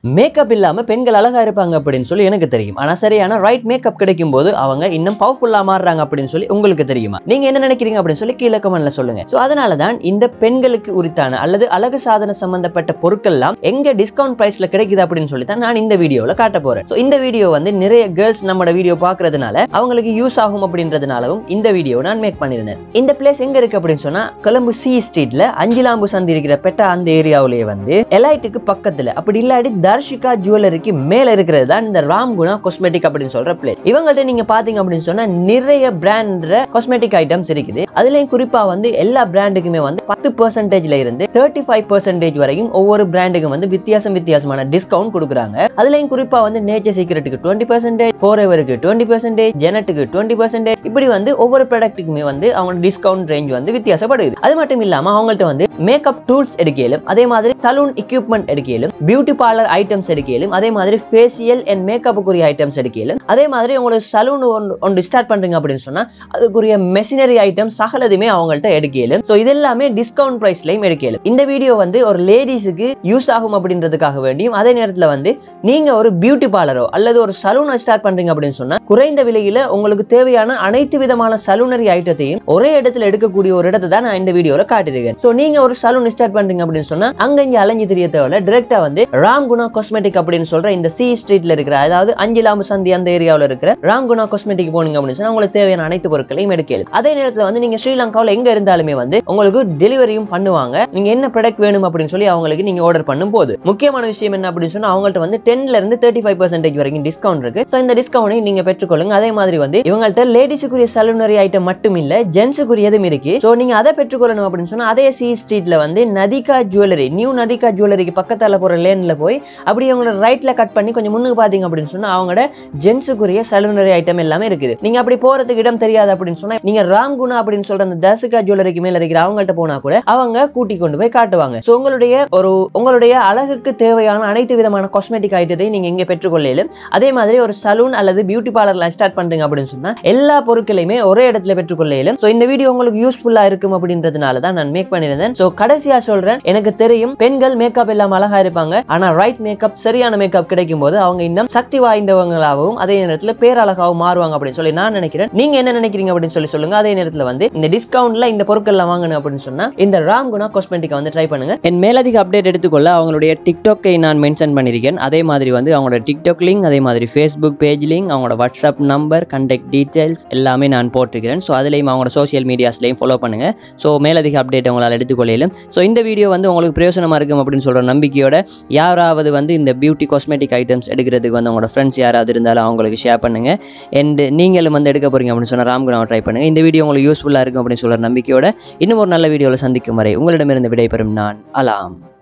Makeup இல்லாம பெண்கள் அழகா இருப்பாங்க அப்படின்னு சொல்லி எனக்கு தெரியும். ஆனா சரியான ரைட் மேக்கப் கிடைக்கும் போது அவங்க இன்னும் பவர்ஃபுல்லா மாறுறாங்க அப்படின்னு சொல்லி உங்களுக்கு தெரியுமா? நீங்க என்ன நினைக்கிறீங்க அப்படின்னு சொல்லி கீழே கமெண்ட்ல சொல்லுங்க. சோ அதனால தான் இந்த பெண்களுக்கு உரித்தான அல்லது அழகு சாதன சம்பந்தப்பட்ட பொருட்கள் எல்லாம் எங்க டிஸ்கவுண்ட் பிரைஸ்ல கிடைக்குது அப்படின்னு சொல்லி தான் நான் இந்த வீடியோல காட்ட போறேன். சோ இந்த வீடியோ வந்து நிறைய கேர்ள்ஸ் நம்மளோட வீடியோ பாக்குறதுனால அவங்களுக்கு யூஸ் ஆகும் அப்படின்றதுனாலவும் இந்த வீடியோ நான் மேக் பண்ணிருந்தேன். இந்த பிளேஸ் எங்க இருக்கு அப்படின்னு சொன்னா கொலம்பு சி ஸ்ட்ரீட்ல அஞ்சிலாம்பு சந்தி இருக்கிற பெட்டா அந்த ஏரியாவிலேயே வந்து எலைட்டுக்கு பக்கத்துல அப்படி இல்லாட்டி தர்ஷிகா ஜுவல்லரிக்கு மேல இருக்கிறது தான் இந்த ராம்குணா காஸ்மெட்டிக் அப்படின்னு சொல்ற பிளேஸ். இவங்கள்ட்ட நீங்க பாத்தீங்க அப்படின்னு சொன்னா நிறைய பிராண்ட்ல காஸ்மெட்டிக் ஐட்டம்ஸ் இருக்குது. அதுலயும் குறிப்பா வந்து எல்லா பிராண்டுக்குமே வந்து 10% இருந்து 35% வரைக்கும் ஒவ்வொரு பிராண்டுக்கும் வந்து வித்தியாசமான டிஸ்கவுண்ட் கொடுக்குறாங்க. அதுலயும் குறிப்பா வந்து நேச்சர் சீக்ரெட்டுக்கு 20%, ஃபோரெவருக்கு 20%, ஜெனட்டுக்கு 20%, இப்படி வந்து ஒவ்வொரு ப்ராடக்ட்டுக்குமே வந்து அவங்க டிஸ்கவுண்ட் ரேஞ்ச் வந்து வித்தியாசப்படுது. அது மட்டும் இல்லாம அவங்கள்ட்ட வந்து மேக்கப் டூல்ஸ் எடுக்கலும், அதே மாதிரி சலூன் எக்யூப்மெண்ட் எடுக்கலும், பியூட்டி பார்லர் ஐட்டம்ஸ் எடுக்கலும், அதே மாதிரி ஃபேஷியல் அண்ட் மேக்கப்புக்குரிய ஐட்டம்ஸ் எடுக்கலும், அதே மாதிரி உங்களுக்கு சலூன் ஒன்று ஸ்டார்ட் பண்றீங்க அப்படின்னு சொன்னா அதுக்குரிய மெஷினரி ஐட்டம் சகலதுமே அவங்கள்ட்ட எடுக்கலும். ஸோ இதெல்லாமே டிஸ்கவுண்ட் பிரைஸ்லையும் எடுக்கலும். இந்த வீடியோ வந்து ஒரு லேடிஸுக்கு யூஸ் ஆகும் அப்படின்றதுக்காக வேண்டியும், அதே நேரத்தில் வந்து நீங்க ஒரு பியூட்டி பார்லரோ அல்லது ஒரு சலூனை ஸ்டார்ட் பண்றீங்க அப்படின்னு சொன்னா குறைந்த விலையில உங்களுக்கு தேவையான அனைத்து விதமான சலூனரி ஐட்டத்தையும் ஒரே இடத்துல எடுக்கக்கூடிய ஒரு இடத்தை தான் நான் இந்த வீடியோல காட்டிருக்கேன். ஸோ நீங்க ஒரு சலூன் ஸ்டார்ட் பண்றீங்க அப்படின்னு சொன்னா அங்க இங்க அலைஞ்சு தெரிய தேவையில்ல, டைரக்டா வந்து ராம்குணா காஸ்மெட்டிக் அப்படின்னு சொல்ற இந்த சி ஸ்ட்ரீட்ல இருக்கிற, அதாவது அஞ்சிலாம்பு சந்தி அந்த ஏரியாவில் இருக்கிற ராம்குணா காஸ்மெட்டிக் போனீங்க அப்படின்னு சொன்னா உங்களுக்கு தேவையான அனைத்து பொருட்களையும் எடுக்கலாம். அதே நேரத்தில் வந்து நீங்க ஸ்ரீலங்காவில் எங்க இருந்தாலுமே வந்து உங்களுக்கு டெலிவரியும் பண்ணுவாங்க. நீங்க என்ன ப்ராடக்ட் வேணும் அப்படின்னு சொல்லி அவங்களுக்கு நீங்க ஆர்டர் பண்ணும் போது முக்கியமான விஷயம் என்ன அப்படின்னு சொன்னா அவங்கள்ட்ட வந்து 10ல இருந்து 35% வரைக்கும் டிஸ்கவுண்ட் இருக்கு. ஸோ இந்த டிஸ்கவுண்டை நீங்க பெற்றுக்கொள்ளுங்க. அதே மாதிரி வந்து இவங்கள்ட்ட லேடிஸுக்குரிய சலூனரி ஐட்டம் மட்டும் இல்ல, ஜென்ஸுக்குரியதும் இருக்கு. ஸோ நீங்க அதை பெற்றுக்கொள்ளணும் அப்படின்னு சொன்னா அதே சி ஸ்ட்ரீட்ல வந்து நதிகா ஜுவல்லரி, நியூ நதிகா ஜுவல்லரிக்கு பக்கத்தால போற லேன்ல போய் அப்படியே உங்களோட ரைட்ல கட் பண்ணி கொஞ்சம் முன்னுக்கு பாத்தீங்க அப்படின்னு சொன்னா அவங்களோட ஜென்ஸுக்குரிய சலூனரி ஐட்டம் எல்லாமே இருக்குது. நீங்க அப்படி போறதுக்கு இடம் தெரியாது அப்படின்னு சொன்னா நீங்க ராம்குணா அப்படின்னு சொல்ற அந்த தர்ஷிகா ஜுவல்லரிக்கு மேல இருக்கிற அவங்கள்ட்ட போனா கூட அவங்க கூட்டி கொண்டு போய் காட்டுவாங்க. ஸோ உங்களுடைய அழகுக்கு தேவையான அனைத்து விதமான காஸ்மெட்டிக் ஐட்டத்தை நீங்க இங்க பெற்றுக்கொள்ளலும். அதே மாதிரி ஒரு சலூன் அல்லது பியூட்டி பார்லர்ல ஸ்டார்ட் பண்றீங்க அப்படின்னு சொன்னா எல்லா பொருட்களையுமே ஒரே இடத்துல பெற்றுக்கொள்ளலும். ஸோ இந்த வீடியோ உங்களுக்கு யூஸ்ஃபுல்லா இருக்கும் அப்படின்றதுனால தான் நான் மேக் பண்ணிருந்தேன். ஸோ கடைசியா சொல்றேன், எனக்கு தெரியும் பெண்கள் மேக்கப் எல்லாம் அழகா இருப்பாங்க. ஆனா ரைட் மேக்கப், சரியான மேக்கப் கிடைக்கும் போது அவங்க இன்னும் சக்தி வாய்ந்தவங்களாகவும் அதே நேரத்தில் பேரழகாகவும் மாறுவாங்க அப்படின்னு சொல்லி நான் நினைக்கிறேன். நீங்க என்ன நினைக்கிறீங்க அப்படின்னு சொல்லி சொல்லுங்க. அதே நேரத்தில் வந்து இந்த டிஸ்கவுண்ட்ல இந்த பொருட்கள் எல்லாம் வாங்கணும் அப்படின்னு சொன்னா இந்த ராம்குணா காஸ்மெட்டிக் வந்து ட்ரை பண்ணுங்க. என் மேலதிக அப்டேட் எடுத்துக்கொள்ள அவங்களுடைய டிக்டாக்கை நான் மென்ஷன் பண்ணிருக்கேன். அதே மாதிரி வந்து அவங்களோட டிக்டாக் லிங்க், அதே மாதிரி ஃபேஸ்புக் பேஜ் லிங்க், அவங்களோட வாட்ஸ்அப் நம்பர், கான்டாக்ட் டீடைல்ஸ் எல்லாமே நான் போட்டிருக்கிறேன். ஸோ அதுலேயும் அவங்களோட சோசியல் மீடியாஸ்லையும் ஃபாலோ பண்ணுங்க. ஸோ மேலதிக அப்டேட் உங்களால் எடுத்துக்கொள்ளையிலும். ஸோ இந்த வீடியோ வந்து உங்களுக்கு பிரயோஜனமாக இருக்கும் அப்படின்னு சொல்கிற நம்பிக்கையோட யாராவது வந்து இந்த பியூட்டி காஸ்மெட்டிக் ஐட்டம்ஸ் எடுக்கிறதுக்கு வந்து உங்களோட ஃப்ரெண்ட்ஸ் யாராவது இருந்தாலும் அவங்களுக்கு ஷேர் பண்ணுங்க. அண்ட் நீங்களும் வந்து எடுக்க போறீங்க அப்படின்னு சொன்னால் ராம்குணாவை ட்ரை பண்ணுங்க. இந்த வீடியோ உங்களுக்கு யூஸ்ஃபுல்லாக இருக்கும் அப்படின்னு சொல்கிற நம்பிக்கையோட இன்னும் ஒரு நல்ல வீடியோவில் சந்திக்கும் வரை உங்களிடமிருந்து விடைபெறும் நான் அலாம்.